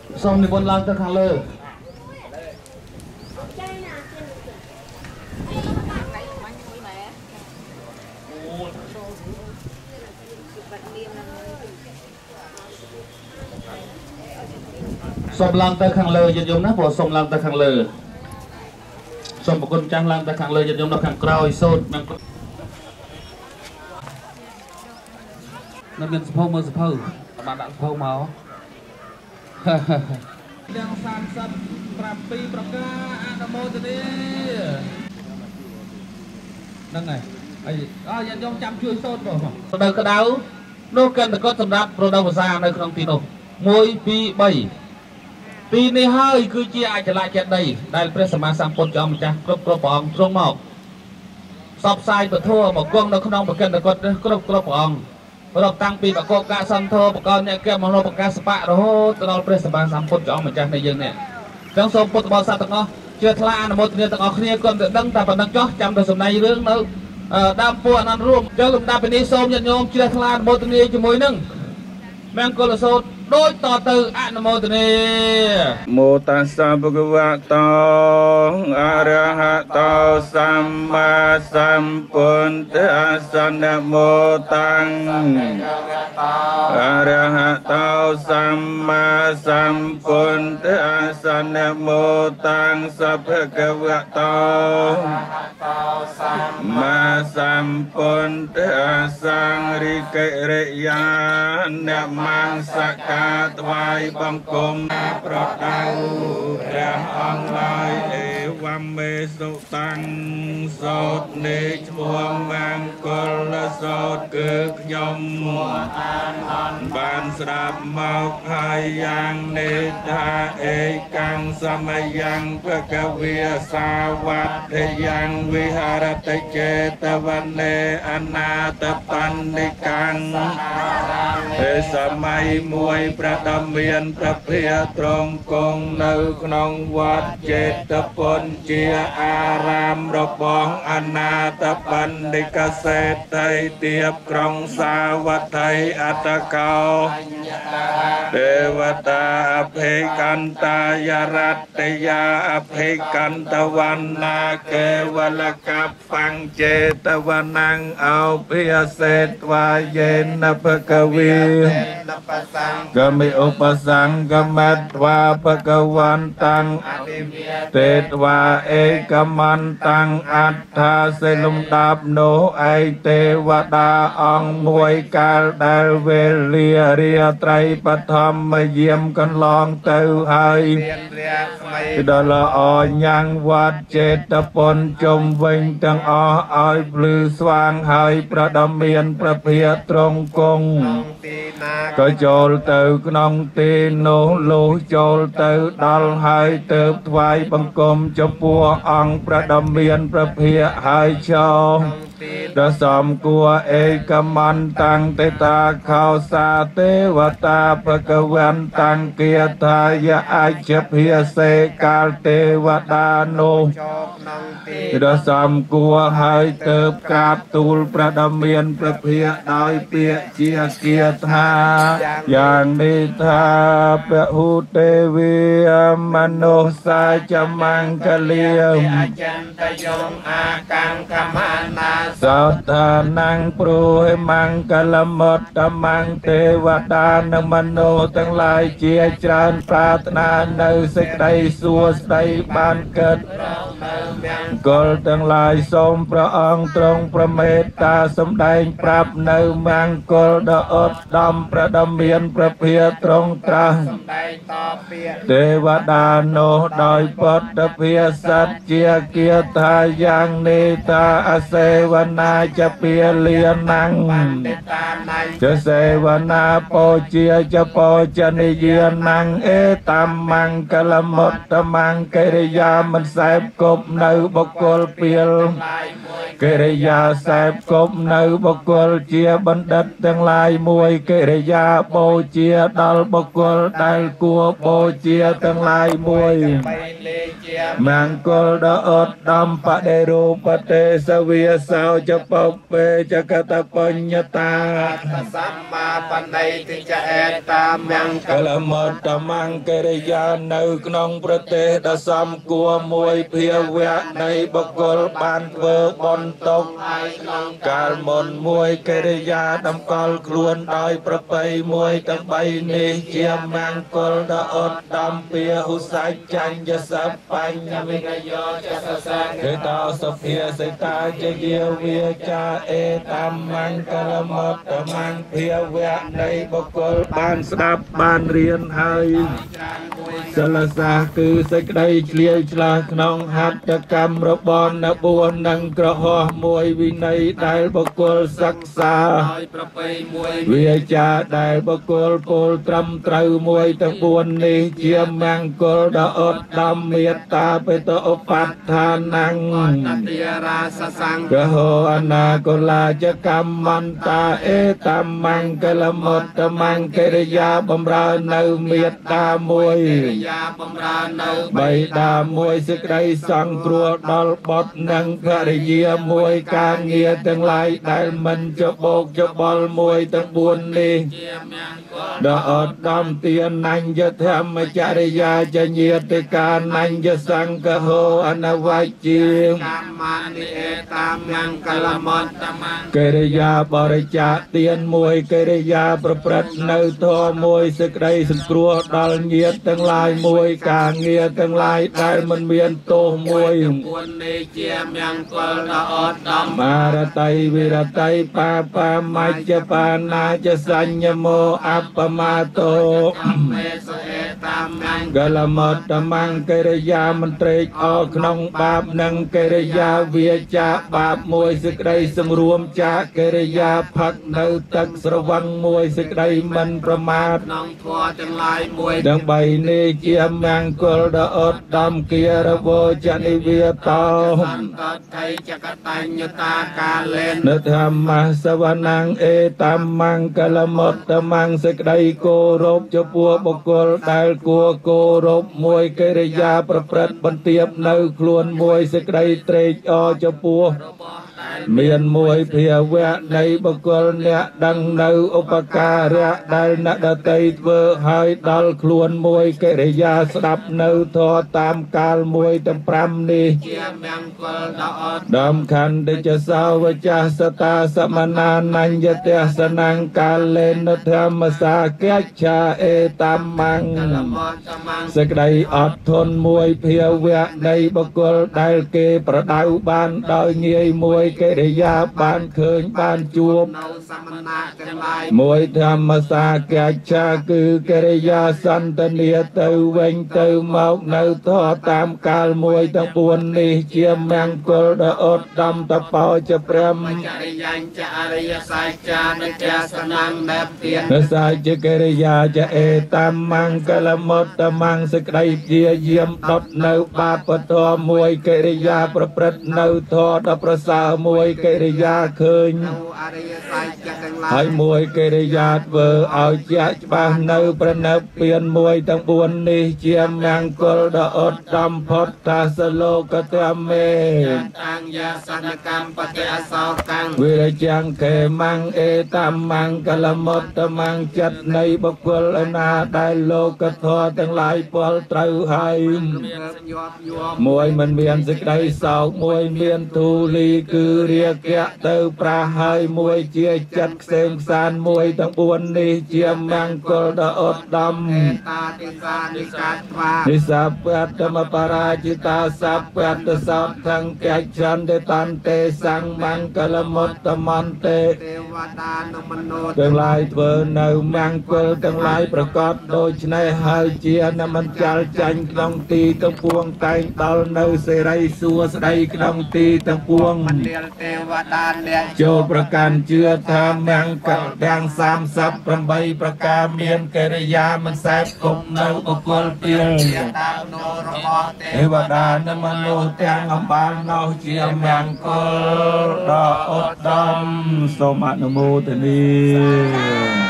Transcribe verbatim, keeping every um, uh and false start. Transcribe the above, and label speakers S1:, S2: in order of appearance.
S1: xong thì con lang tới khang lơ xong lang tới khang lơ dân dùng nó bỏ xong lang tới khang lơ xong một con trang lang tới khang lơ dân dùng nó khang còi sốt nó biến sập mơ sập bạn đã sập máu đang san sắp prapi praka anamotani đang này ai à dân dùng chăm chui sốt rồi đầu cái đau nó cần phải có tầm đáp rồi đầu ra đây không tí đâu môi pi bảy pi này hơi cứ chia ai trở lại chuyện đây đây là sâm sam pôn cho mình cha cướp cướp bong trong mọc sập sai và thua một con nó không đâu mà cần phải có cướp cướp bongเราตั้งปีแบบโกกะซันโทปกรณ์เนี่ยแกมันเราปกติสปะโอ้โหตลอดเปรสบางสามคนจะเอาเหมือนกันในยังเนี่ยจังสมปตบอลสัตว์ตั้งอ๋อเชื่อทลายนโมตเนี่ยตั้งอ๋อเนี่ยคนดังแต่ปนังจ้อจำแต่สมัยเรื่องนั้นดามปัวนั้นร่วมเจ้าลุงดาเป็นนิสมยันโยมเชื่อทลายนโมตเนี่ยจมูกนึงแมงกอลโซดโดยต่อตืออนโมตเนี่ยโมตัสสะภะคะวะโตอะระหะโตสัมมาสัมพุทธัสสะนะโมตังอะระหะโตสัมมาสัมพุทธัสสะนะโมตังสัพพะคะวะโตสัมมาสัมพุทธัสสะริกะริยานะมังสักกาตวายบังคมโปรดเอาพระองค์ลอยเอวัมเมสุตังโสดเนชมัวมังกลโสดเกิดยมบานสราบเมาหายยังเนธาเอกังสมัยยังพระกวีสาวัตถยังวิหารตเจตวันเนอนาตปันนิกังเอสมัยมวยประดมเวียนประเพียตรงกงในขนมวัดเจตปนเจียอารามระบองอนาตปันนิกเศษไทยเตียบกรองสาวัตไทยอัตเกาเทวตาอภิกันตายรัตตยาอภิกันตวันนาเกวลกับฟังเจตวันนังเอาเพียเศษวาเยนภกวีก็มีอุปสังกมัตวาภกวันตังเตตวาเอกมันตังอัตถาเสลุมดาบโนไอเทวดาองมวยกาลดาเวเลียเรียไตรปฐมมาเยี่ยมกันลองเต้าให้ดลออยังวัดเจตปนจมเวงจังอ้ออ้อยปลือสว่างให้ประดมเมียนประเพียตรงกงก็โจลเต้านองตีโนโลโจลเต้าดอลให้เติบถวายบังคมจะปัวอังประดมเมียนประเพียให้ชอดสมกัวเอกมันตังเตตาข้าวสาเทวตาภกวันตังเกียรทายาอาจเพียเสกาลเทวดาโนดสมกัวให้เติบกาบตูลประดมเมียนประเพียดอยเปียเจียเกียรทาอย่างนิทาเปหุเตวีมโนสาจมังกเลียมจันตยงอากังขมานาสัตตานังปรุให้มังกลมดตมังเทวดานมโนทั้งหลายเจียจานปรารถนาในสิกใดสัวใดบานเกิดกลทั้งหลายทรงพระองค์ตรงพระเมตตาสมได้ปรับในมังกลดอดดำประดมเบียนประเพียตรงตรังเทวดาโนดอยปดเพียสัจเจียเกียรทายังเนตาอเสวนาจะเปียเลียนังจะเสวนาโปเจียจะโปจนิเยนังเอตัมมังกลมดตมังกิริยามันแสบกบในบกลเปียลกิริยาแสบกบในบกลเจียบันดัดทั้งหลายมวยกิริยาโปเจียดลบกลได้กัวโปเจียทั้งหลายมวย
S2: មង្គលដល់អត់ដំបដិរូបទេសវាសោចបពេចកតបញ្ញតាសម្មាបណ្ឌិតិចអេតាមង្គលមតមង្គរិយានៅក្នុងប្រទេសដ៏សំគួរមួយភាវៈនៃបុគ្គលបានធ្វើបុណ្យទុកកាលមុនមួយកិរិយាតម្កល់ខ្លួនដោយប្រពៃមួយទាំងបីនេះជាមង្គលដ៏ឧត្តមពាហុសច្ចញ្ញសបញ្ញវិកយោចសសាគឺតោសភាសិតាជាយាវាចាអេតាមមង្គលមតមង្គភាវៈនៃបុគ្គលបានស្ដាប់បានរៀនហើយសិលសាស្ត្រគឺសេចក្តីឆ្លៀវឆ្លាស់ក្នុងហត្ថកម្មរបស់នបួននិងក្រហមមួយវិន័យដែលបុគ្គលសិក្សាហើយប្រពៃមួយវាចាដែលបុគ្គលពោលត្រឹមត្រូវមួយទាំងបួននេះជាមង្គលដ៏ឧត្តមមេត្តាបេតឧបฏដ្ឋានังតតិរាសសង្ឃហោអនាគលាចកម្មន្តាអេតមង្គលមតមង្គរិយាបំរើនៅមេត្តាមួយយាបំរើនៅបៃតាមួយសេចក្តីសង្គ្រោះដល់បុត្រនិងភរិយាមួយការងារទាំងឡាយដែលមិនច្បោកច្បល់មួយទាំងបួននេះដ៏ឧត្តមទានញ្ញធម្មចរិយាចញាតិកានញ្ញសង្ឃហោអនវជ្ជាកម្មនិអេតាមមង្គលមតមកិរិយាបរិច្ចាគទានមួយកិរិយាប្រព្រឹត្តនៅធម៌មួយសេចក្តីសង្គ្រោះដល់ញាតិទាំងឡាយមួយការងារទាំងឡាយដែលមិនមានទោសមួយពួននេះជាមង្គលដ៏ឧត្តមបារតៃវិរតៃបាបាមជ្ជបាណាចសញ្ញមោអបមាតោមេសអេតាមមង្គលមតមង្គកិរិយាមិនត្រេកអរក្នុងបាបនិងកិរិយាវាចាបាបមួយសេចក្តីសម្រួមចាកិរិយាផឹកនៅទឹកស្រវឹងមួយសេចក្តីមិនប្រមាទក្នុងធម៌ទាំងឡាយមួយទាំងបីនេះជាមង្គលដ៏ឧត្តមគារវោចនិវាតោសន្តថៃចកតញ្ញតាកាលេនធម្មសវនាំងអេតាមមង្គលមតមង្គសេចក្តីគោរពចំពោះបុគ្គលដែលគួរគោរពមួយកិរិយាប្រព្រឹត្តបន្ទាបនៅខ្លួនមួយសេចក្តីត្រេកអរចំពោះមានមួយភាវៈនៃបុគ្គលអ្នកដឹងនៅឧបការៈដែលអ្នកដតីធ្វើឲ្យដល់ខ្លួនមួយកិរិយាស្ដាប់នៅធម៌តាមកាលមួយទាំងប្រាំនេះជាមង្គលដ៏ឧត្តមខណ្ឌចសោវចាសតាសមណានញ្ញទេសនង្កាលេនធម្មសាកច្ឆាអេតាមមង្គលមតមង្គសេចក្តីអត់ធន់មួយភាវៈនៃបុគ្គលដែលគេប្រដៅបានដោយងាយមួយកិរិយាបានឃើញបានជួបនៅសមណៈទាំងឡាយមួយធម្មសាកច្ឆាគឺកិរិយាសន្តានាទៅវិញទៅមកនៅធម៌តាមកាលមួយទាំងបួននេះជាមង្គលដ៏ឧត្តមតបោចព្រមចរិយាញ្ចអរិយសច្ចានិច្ចសនំដែលទានសច្ចកិរិយាចអេតាមមង្គលមតមង្គសេចក្តីជាយាមដុតនៅបាបធម៌មួយកិរិយាប្រព្រឹត្តនៅធម៌ដ៏ប្រសើរមួយកិរិយាឃើញអរិយសច្ចទាំងឡាយហើយមួយកិរិយាធ្វើឲ្យជាក់ច្បាស់នៅប្រណិបពៀនមួយទាំងបួននេះជាមង្គលដ៏ឧត្តមផុតតាសលោកតមេតាំងយាសនកម្មបតិអសោកាំងវិរចាំងកេមੰអេតាមមង្គលមតមង្គចិត្តនៃបុគ្គលឯណាដែលលោកធម៌ទាំងឡាយពលត្រូវហើយមួយមិនមានសេចក្តីសោកមួយមានទូលីគឺរាគៈទៅប្រាហើយមួយជាចិត្តខ្សែមខ្សានមួយទាំងបួននេះជាមង្គលដ៏ឧត្តមតាទិសានិកាត្វានិសាបតមបរាជិតាសពតសោថង្កច្ឆន្ទតន្តេសង្ឃមង្គលមត្តមន្តេទេវតានុមនោទាំងឡាយធ្វើនៅមង្គលទាំងឡាយប្រកបដូច្នេះហើយជានមញ្ចលចាញ់ក្នុងទីទាំងពួងតែងដល់នៅសេរីសួស្តីក្នុងទីទាំងពួងមណ្ឌលទេវតាអ្នកចូលប្រកាន់ជឿថាមង្គលទាំងសាមសិបប្រាំបីប្រការមានកិរិយាមិនសែបគប់នៅបុគ្គលពីលតានោរបស់ទេវតានិងមនុស្សទាំងអំបាលនោះជាមង្គលដ៏ឧត្តមសូមអនុមោទនា